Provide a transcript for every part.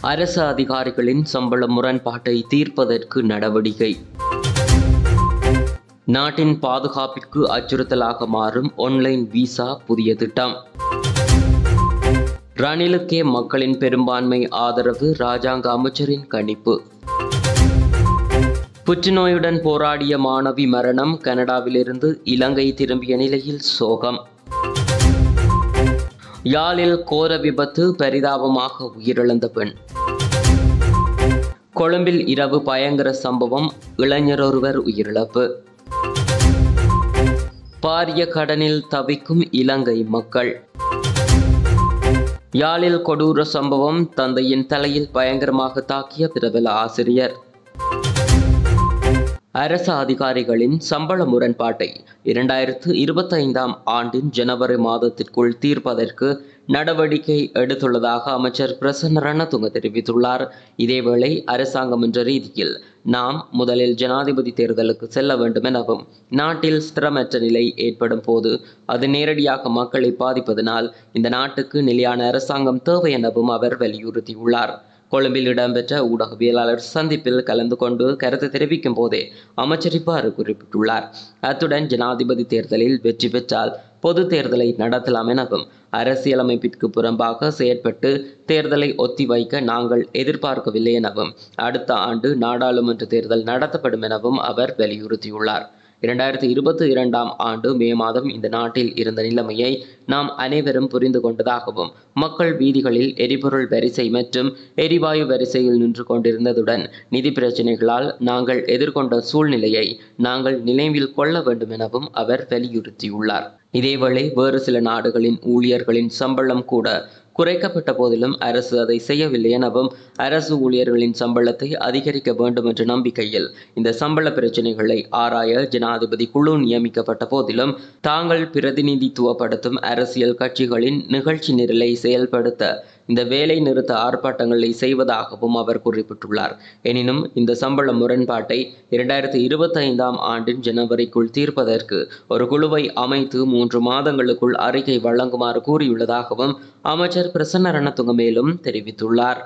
அரசு அதிகாரிகளின் சம்பள முரண்பாட்டை தீர்ப்பதற்கு நடவடிக்கை. நாட்டின் பாதுகாப்பிற்கு அச்சுறுத்தலாக மாறும் ஆன்லைன் விசா புதிய திட்டம். ரணிலுக்கே மக்களின் பெரும்பான்மை ஆதரவு, இராஜாங்க அமைச்சரின் கணிப்பு. புற்றுநோயுடன் போராடிய மாணவி மரணம், கனடாவிலிருந்து இலங்கை திரும்பிய நிலையில் சோகம். யாழில் கோர விபத்து, பரிதாபமாக உயிரிழந்த பெண். கொழும்பில் இரவு பயங்கர சம்பவம், இளைஞர் ஒருவர் உயிரிழப்பு. பாரிய கடனில் தவிக்கும் இலங்கை மக்கள். யாழில் கொடூர சம்பவம், தந்தையின் தலையில் பயங்கரமாக தாக்கிய பிரபல ஆசிரியர். அரசு அதிகாரிகளின் சம்பள முரண்பாட்டை 2025ஆம் ஆண்டின் ஜனவரி மாதத்திற்குள் தீர்ப்பதற்கு நடவடிக்கை எடுத்துள்ளதாக அமைச்சர் பிரசன்ன ரணதுங்க தெரிவித்துள்ளார். இதேவேளை அரசாங்கம் என்ற ரீதியில் நாம் முதலில் ஜனாதிபதி தேர்தலுக்கு செல்ல வேண்டும் எனவும், நாட்டில் ஸ்திரமற்ற நிலை ஏற்படும் போது அது நேரடியாக மக்களை பாதிப்பதனால் இந்த நாட்டுக்கு நிலையான அரசாங்கம் தேவை எனவும் அவர் வலியுறுத்தியுள்ளார். கொழும்பில் இடம்பெற்ற ஊடகவியலாளர் சந்திப்பில் கலந்து கொண்டு கருத்து தெரிவிக்கும் போதே அமைச்சர் இவ்வாறு குறிப்பிட்டுள்ளார். அத்துடன் ஜனாதிபதி தேர்தலில் வெற்றி பெற்றால் பொது தேர்தலை நடத்தலாம் எனவும், அரசியலமைப்பிற்கு புறம்பாக செயற்பட்டு தேர்தலை ஒத்திவைக்க நாங்கள் எதிர்பார்க்கவில்லை எனவும், அடுத்த ஆண்டு நாடாளுமன்ற தேர்தல் நடத்தப்படும் எனவும் அவர் வலியுறுத்தியுள்ளார். 2022ஆம் ஆண்டு மே மாதம் இந்த நாட்டில் இருந்த நிலைமையை நாம் அனைவரும் புரிந்து கொண்டதாகவும், மக்கள் வீதிகளில் எரிபொருள் வரிசை மற்றும் எரிவாயு வரிசையில் நின்று கொண்டிருந்ததுடன் நிதி பிரச்சினைகளால் நாங்கள் எதிர்கொண்ட சூழ்நிலையை நாங்கள் நினைவில் கொள்ள வேண்டும் எனவும் அவர் வலியுறுத்தியுள்ளார். இதேவேளை வேறு சில நாடுகளின் ஊழியர்களின் சம்பளம் கூட குறைக்கப்பட்ட போதிலும் அரசு அதை செய்யவில்லை எனவும், அரசு ஊழியர்களின் சம்பளத்தை அதிகரிக்க வேண்டும் என்ற நம்பிக்கையில் இந்த சம்பள பிரச்சினைகளை ஆராய ஜனாதிபதி குழு நியமிக்கப்பட்ட போதிலும் தாங்கள் பிரதிநிதித்துவப்படுத்தும் அரசியல் கட்சிகளின் நிகழ்ச்சி நிரலை செயல்படுத்த இந்த வேலை நிறுத்த ஆர்ப்பாட்டங்களை செய்வதாகவும் அவர் குறிப்பிட்டுள்ளார். எனினும் இந்த சம்பள முரண்பாட்டை 2025ஆம் ஆண்டின் ஜனவரிக்குள் தீர்ப்பதற்கு ஒரு குழுவை அமைத்து 3 மாதங்களுக்குள் அறிக்கை வழங்குமாறு கூறியுள்ளதாகவும் அமைச்சர் பிரசன்ன ரணதுங்க மேலும் தெரிவித்துள்ளார்.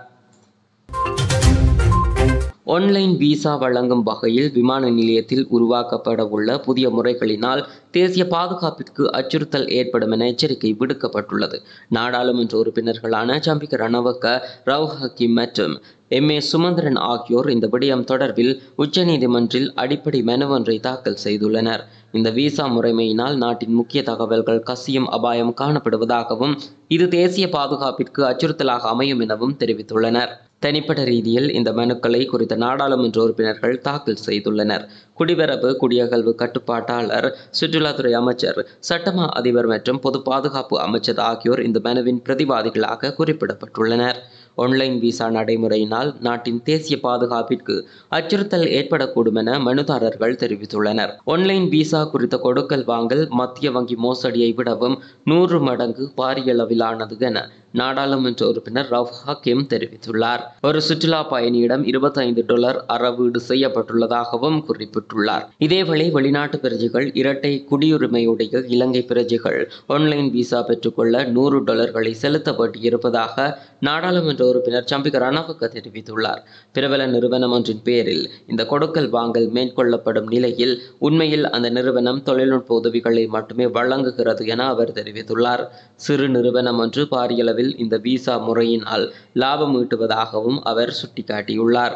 ஆன்லைன் விசா வழங்கும் வகையில் விமான நிலையத்தில் உருவாக்கப்பட உள்ள புதிய முறைகளினால் தேசிய பாதுகாப்பிற்கு அச்சுறுத்தல் ஏற்படும் என எச்சரிக்கை விடுக்கப்பட்டுள்ளது. நாடாளுமன்ற உறுப்பினர்களான சம்பிக்க ரணவக்க, ரவுஃப் ஹக்கீம் மற்றும் MA சுமந்திரன் ஆகியோர் இந்த விடயம் தொடர்பில் உச்சநீதிமன்றில் அடிப்படை மனு ஒன்றை தாக்கல் செய்துள்ளனர். இந்த விசா முறைமையினால் நாட்டின் முக்கிய தகவல்கள் கசியும் அபாயம் காணப்படுவதாகவும், இது தேசிய பாதுகாப்பிற்கு அச்சுறுத்தலாக அமையும் எனவும் தெரிவித்துள்ளனர். தனிப்பட்ட ரீதியில் இந்த மனுக்களை குறித்த நாடாளுமன்ற உறுப்பினர்கள் தாக்கல் செய்துள்ளனர். குடிவரவு குடியகல்வு கட்டுப்பாட்டாளர், சுற்றுலாத்துறை அமைச்சர், சட்டமா அதிபர் மற்றும் பொது பாதுகாப்பு அமைச்சர் ஆகியோர் இந்த மனுவின் பிரதிவாதிகளாக குறிப்பிடப்பட்டுள்ளனர். ஆன்லைன் விசா நடைமுறையினால் நாட்டின் தேசிய பாதுகாப்பிற்கு அச்சுறுத்தல் ஏற்படக்கூடும் என மனுதாரர்கள் தெரிவித்துள்ளனர். ஆன்லைன் விசா குறித்த கொடுக்கல் வாங்கல் மத்திய வங்கி மோசடியை விடவும் 100 மடங்கு பாரியளவிலானது என நாடாளுமன்ற உறுப்பினர் ரவுஃப் ஹக்கீம் தெரிவித்துள்ளார். ஒரு சுற்றுலா பயணியிடம் $25 அறவீடு செய்யப்பட்டுள்ளதாகவும் குறிப்பிட்டுள்ளார். இதேவேளை வெளிநாட்டு பிரஜைகள், இரட்டை குடியுரிமையுடைய இலங்கை பிரஜைகள் ஆன்லைன் விசா பெற்றுக்கொள்ள $100 செலுத்த வேண்டியிருப்பதாக நாடாளுமன்ற உறுப்பினர் சம்பிக்க ரணவக்க தெரிவித்துள்ளார். பிரபல நிறுவனம் ஒன்றின் பேரில் இந்த கொடுக்கல் வாங்கல் மேற்கொள்ளப்படும் நிலையில் உண்மையில் அந்த நிறுவனம் தொழில்நுட்ப உதவிகளை மட்டுமே வழங்குகிறது என அவர் தெரிவித்துள்ளார். சிறு நிறுவனம் ஒன்று பாரியளவில் இந்த விசா முறையினால் லாபம் ஈட்டுவதாகவும் அவர் சுட்டிக்காட்டியுள்ளார்.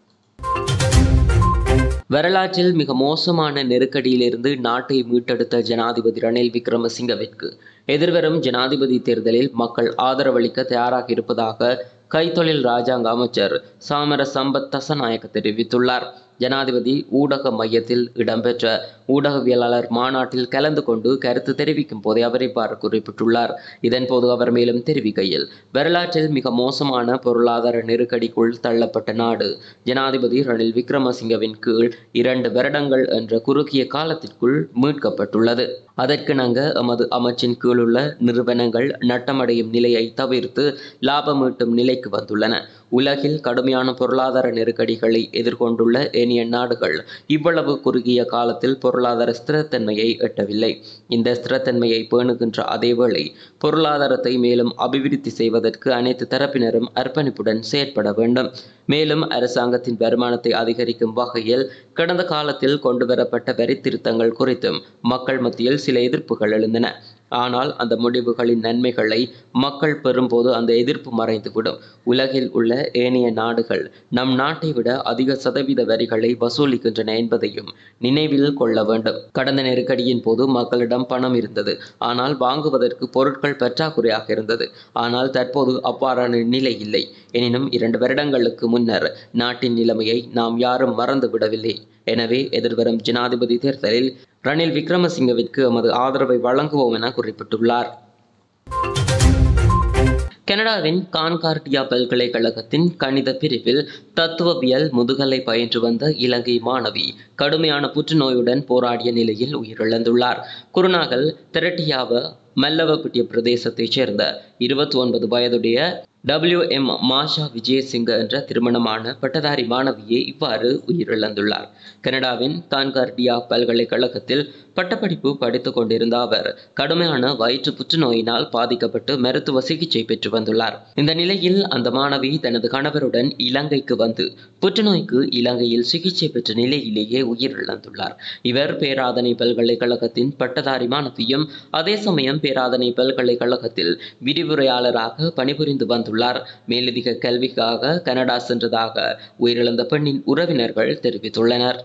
வரலாற்றில் மிக மோசமான நெருக்கடியிலிருந்து நாட்டை மீட்டெடுத்த ஜனாதிபதி ரணில் விக்ரமசிங்கவிற்கு எதிர்வரும் ஜனாதிபதி தேர்தலில் மக்கள் ஆதரவளிக்க தயாராக இருப்பதாக கைத்தொழில் இராஜாங்க அமைச்சர் சாமர சம்பத் தசநாயக்க தெரிவித்துள்ளார். ஜனாதிபதி ஊடக மையத்தில் இடம்பெற்ற ஊடகவியலாளர் மாநாட்டில் கலந்து கொண்டு கருத்து தெரிவிக்கும் போதே அவர் இவ்வாறு குறிப்பிட்டுள்ளார். இதன்போது அவர் மேலும் தெரிவிக்கையில், வரலாற்றில் மிக மோசமான பொருளாதார நெருக்கடிக்குள் தள்ளப்பட்ட நாடு ஜனாதிபதி ரணில் விக்ரமசிங்கவின் கீழ் 2 வருடங்கள் என்ற குறுகிய காலத்திற்குள் மீட்கப்பட்டுள்ளது. அதற்கிணங்க எமது அமைச்சின் கீழுள்ள நிறுவனங்கள் நட்டமடையும் நிலையை தவிர்த்து லாபம் ஈட்டும் நிலைக்கு வந்துள்ளன. உலகில் கடுமையான பொருளாதார நெருக்கடிகளை எதிர்கொண்டுள்ள ஏனைய நாடுகள் இவ்வளவு குறுகிய காலத்தில் பொருளாதார ஸ்திரத்தன்மையை எட்டவில்லை. இந்த ஸ்திரத்தன்மையை பேணுகின்ற அதேவேளை பொருளாதாரத்தை மேலும் அபிவிருத்தி செய்வதற்கு அனைத்து தரப்பினரும் அர்ப்பணிப்புடன் செயற்பட வேண்டும். மேலும் அரசாங்கத்தின் வருமானத்தை அதிகரிக்கும் வகையில் கடந்த காலத்தில் கொண்டுவரப்பட்ட வரி திருத்தங்கள் குறித்தும் மக்கள் மத்தியில் சில எதிர்ப்புகள் எழுந்தன. ஆனால் அந்த முடிவுகளின் நன்மைகளை மக்கள் பெறும்போது அந்த எதிர்ப்பு மறைந்துவிடும். உலகில் உள்ள ஏனைய நாடுகள் நம் நாட்டை விட அதிக சதவீத வரிகளை வசூலிக்கின்றன என்பதையும் நினைவில் கொள்ள வேண்டும். கடந்த நெருக்கடியின் போது மக்களிடம் பணம் இருந்தது, ஆனால் வாங்குவதற்கு பொருட்கள் பற்றாக்குறையாக இருந்தது. ஆனால் தற்போது அவ்வாறான நிலை இல்லை. எனினும் 2 வருடங்களுக்கு முன்னர் நாட்டின் நிலைமையை நாம் யாரும் மறந்துவிடவில்லை. எனவே எதிர்வரும் ஜனாதிபதி தேர்தலில் ரணில் விக்ரமசிங்கவிற்கு எமது ஆதரவை வழங்குவோம் என குறிப்பிட்டுள்ளார். கனடாவின் கான்கார்டியா பல்கலைக்கழகத்தின் கணித பிரிவில் தத்துவவியல் முதுகலை பயின்று வந்த இலங்கை மாணவி கடுமையான புற்றுநோயுடன் போராடிய நிலையில் உயிரிழந்துள்ளார். குருநாகல் தெரட்டியாவ மல்லவப்பிட்டிய பிரதேசத்தைச் சேர்ந்த 29 வயதுடைய WM மாஷா விஜயசிங்க என்ற திருமணமான பட்டதாரி மாணவியே இவ்வாறு உயிரிழந்துள்ளார். கனடாவின் கான்கார்டியா பல்கலைக்கழகத்தில் பட்டப்படிப்பு படித்துக் கொண்டிருந்த அவர் கடுமையான வயிற்று புற்றுநோயினால் பாதிக்கப்பட்டு மருத்துவ சிகிச்சை பெற்று வந்துள்ளார். இந்த நிலையில் அந்த மாணவி தனது கணவருடன் இலங்கைக்கு வந்து புற்றுநோய்க்கு இலங்கையில் சிகிச்சை பெற்ற நிலையிலேயே உயிரிழந்துள்ளார். இவர் பேராதனை பல்கலைக்கழகத்தின் பட்டதாரி மாணவியும் அதே சமயம் பேராதனை பல்கலைக்கழகத்தில் விரிவுரையாளராக பணிபுரிந்து வந்துள்ளார். மேலதிக கல்விக்காக கனடா சென்றதாக உயிரிழந்த பெண்ணின் உறவினர்கள் தெரிவித்துள்ளனர்.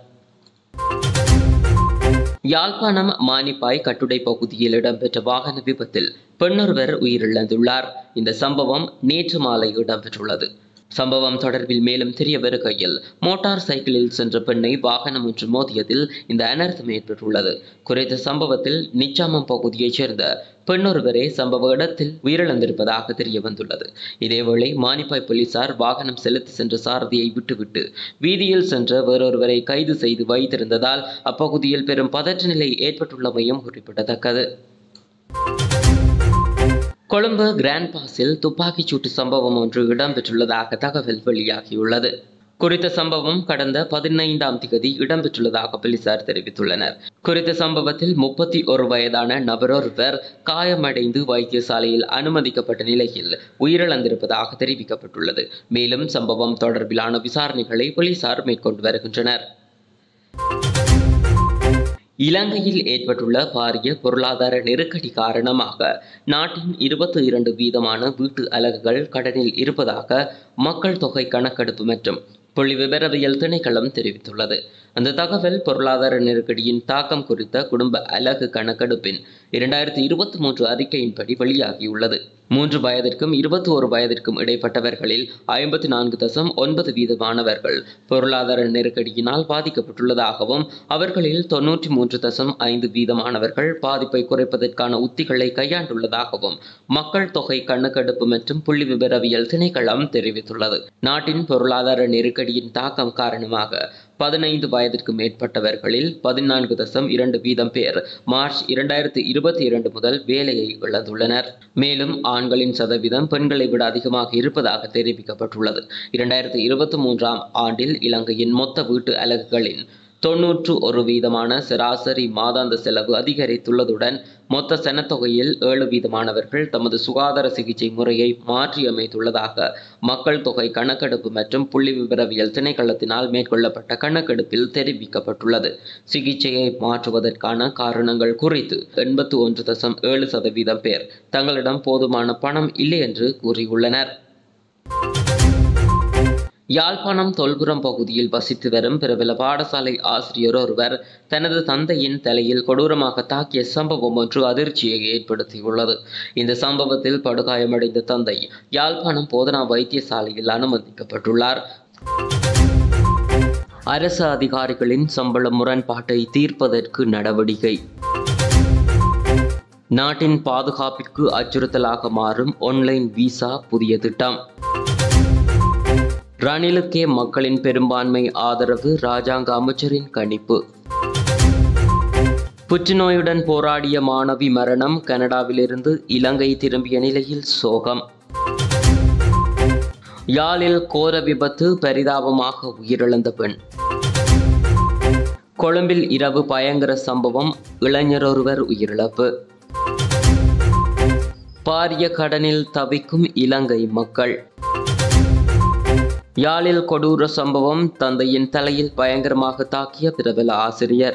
யாழ்ப்பாணம் மானிப்பாய் கட்டுடை பகுதியில் இடம்பெற்ற வாகன விபத்தில் பெண்ணொருவர் உயிரிழந்துள்ளார். இந்த சம்பவம் நேற்று மாலை இடம்பெற்றுள்ளது. சம்பவம் தொடர்பில் மேலும் தெரிய வருகையில் மோட்டார் சைக்கிளில் சென்ற பெண்ணை வாகனம் ஒன்று மோதியதில் இந்த அனர்த்தம் ஏற்பட்டுள்ளது. குறித்த சம்பவத்தில் நிச்சாமம் பகுதியைச் சேர்ந்த பெண்ணொருவரே சம்பவ இடத்தில் உயிரிழந்திருப்பதாக தெரிய வந்துள்ளது. இதேவேளை மானிப்பாய் போலீசார் வாகனம் செலுத்தி சென்ற சாரதியை விட்டுவிட்டு வீதியில் சென்ற வேறொருவரை கைது செய்து வைத்திருந்ததால் அப்பகுதியில் பெரும் பதற்ற நிலை ஏற்பட்டுள்ளமையும் குறிப்பிடத்தக்கது. கொழும்பு கிராண்ட் பாஸில் துப்பாக்கிச் சூட்டு சம்பவம் ஒன்று இடம்பெற்றுள்ளதாக தகவல் வெளியாகியுள்ளது. குறித்த சம்பவம் கடந்த 15ஆம் திகதி இடம்பெற்றுள்ளதாக போலீசார் தெரிவித்துள்ளனர். குறித்த சம்பவத்தில் 31 வயதான நபரொருவர் காயமடைந்து வைத்தியசாலையில் அனுமதிக்கப்பட்ட நிலையில் உயிரிழந்திருப்பதாக தெரிவிக்கப்பட்டுள்ளது. மேலும் சம்பவம் தொடர்பிலான விசாரணைகளை போலீசார் மேற்கொண்டு வருகின்றனர். இலங்கையில் ஏற்பட்டுள்ள பாரிய பொருளாதார நெருக்கடி காரணமாக நாட்டின் 22% வீட்டு அலகுகள் கடனில் இருப்பதாக மக்கள் தொகை கணக்கெடுப்பு மற்றும் புள்ளிவிபரவியல் திணைக்களம் தெரிவித்துள்ளது. அந்த தகவல் பொருளாதார நெருக்கடியின் தாக்கம் குறித்த குடும்ப அலகு கணக்கெடுப்பின் 2023 அறிக்கையின்படி வெளியாகியுள்ளது. 3 வயதிற்கும் 21 வயதிற்கும் இடைப்பட்டவர்களில் 54.9% பொருளாதார நெருக்கடியினால் பாதிக்கப்பட்டுள்ளதாகவும் அவர்களில் 93.5% பாதிப்பை குறைப்பதற்கான உத்திகளை கையாண்டுள்ளதாகவும் மக்கள் தொகை கணக்கெடுப்பு மற்றும் புள்ளி விபரவியல் திணைக்களம் தெரிவித்துள்ளது. நாட்டின் பொருளாதார நெருக்கடியின் தாக்கம் காரணமாக 15 வயதிற்கு மேற்பட்டவர்களில் 14.2% பேர் மார்ச் 2022 முதல் வேலையை இழந்துள்ளனர். மேலும் ஆண்களின் சதவீதம் பெண்களை விட அதிகமாக இருப்பதாக தெரிவிக்கப்பட்டுள்ளது. 2023ஆம் ஆண்டில் இலங்கையின் மொத்த வீட்டு அலகுகளின் 91% சராசரி மாதாந்த செலவு அதிகரித்துள்ளதுடன் மொத்த சனத்தொகையில் 7% தமது சுகாதார சிகிச்சை முறையை மாற்றியமைத்துள்ளதாக மக்கள் தொகை கணக்கெடுப்பு மற்றும் புள்ளி விபரவியல் திணைக்களத்தினால் மேற்கொள்ளப்பட்ட கணக்கெடுப்பில் தெரிவிக்கப்பட்டுள்ளது. சிகிச்சையை மாற்றுவதற்கான காரணங்கள் குறித்து 81.7% பேர் தங்களிடம் போதுமான பணம் இல்லை என்று கூறியுள்ளனர். யாழ்ப்பாணம் தொல்புரம் பகுதியில் வசித்து வரும் பிரபல பாடசாலை ஆசிரியர் ஒருவர் தனது தந்தையின் தலையில் கொடூரமாக தாக்கிய சம்பவம் ஒன்று அதிர்ச்சியை ஏற்படுத்தியுள்ளது. இந்த சம்பவத்தில் படுகாயமடைந்த தந்தை யாழ்ப்பாணம் போதனா வைத்தியசாலையில் அனுமதிக்கப்பட்டுள்ளார். அரசு அதிகாரிகளின் சம்பள முரண்பாட்டை தீர்ப்பதற்கு நடவடிக்கை. நாட்டின் பாதுகாப்பிற்கு அச்சுறுத்தலாக மாறும் ஆன்லைன் விசா புதிய திட்டம். ரணிலுக்கே மக்களின் பெரும்பான்மை ஆதரவு, இராஜாங்க அமைச்சரின் கணிப்பு. புற்றுநோயுடன் போராடிய மாணவி மரணம். கனடாவிலிருந்து இலங்கை திரும்பிய நிலையில் சோகம். யாழில் கோர விபத்து, பரிதாபமாக உயிரிழந்த பெண். கொழும்பில் இரவு பயங்கர சம்பவம், இளைஞர் ஒருவர் உயிரிழப்பு. பாரிய கடனில் தவிக்கும் இலங்கை மக்கள். யாழில் கொடூர சம்பவம், தந்தையின் தலையில் பயங்கரமாக தாக்கிய பிரபல ஆசிரியர்.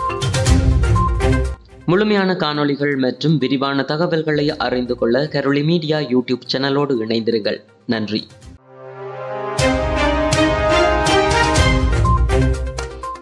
முழுமையான காணொளிகள் மற்றும் விரிவான தகவல்களை அறிந்து கொள்ள கரோலி மீடியா யூடியூப் சேனலோடு இணைந்திருங்கள். நன்றி.